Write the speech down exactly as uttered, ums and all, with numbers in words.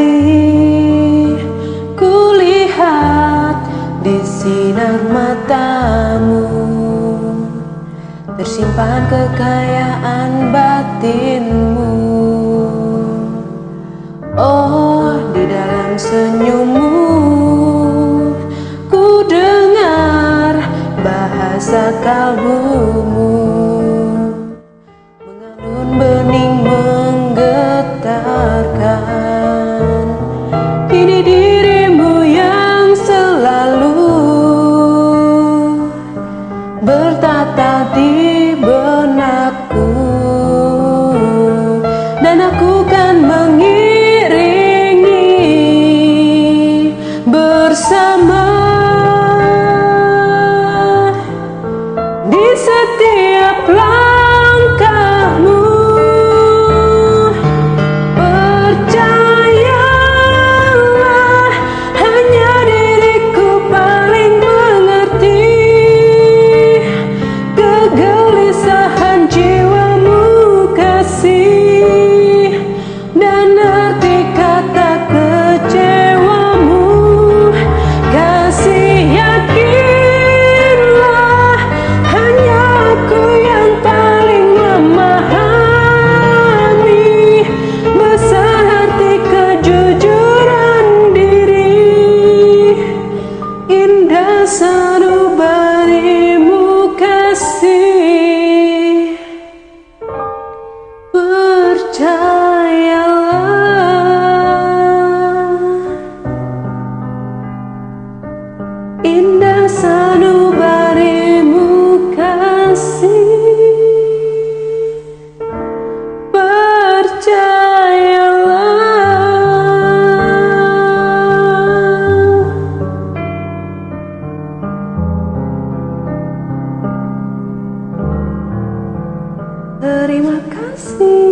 kasih, kulihat di sinar matamu tersimpan kekayaan batinmu. Oh, di dalam senyummu ku dengar bahasa kalbumu, mengalun bening menggetarkan. Kini dirimu yang selalu bertata di benakku, dan aku kan mengiringi bersama di setiap langkahmu. Percayalah, hanya diriku paling mengerti kegelisahan jiwamu kasih, dan arti kata kecewamu kasih. Yakinlah, hanya aku yang paling memahami besar arti kejujuran diri. Indah sanubarimu kasih, percayalah. Indah sanubarimu kasih, percayalah. Terima kasih.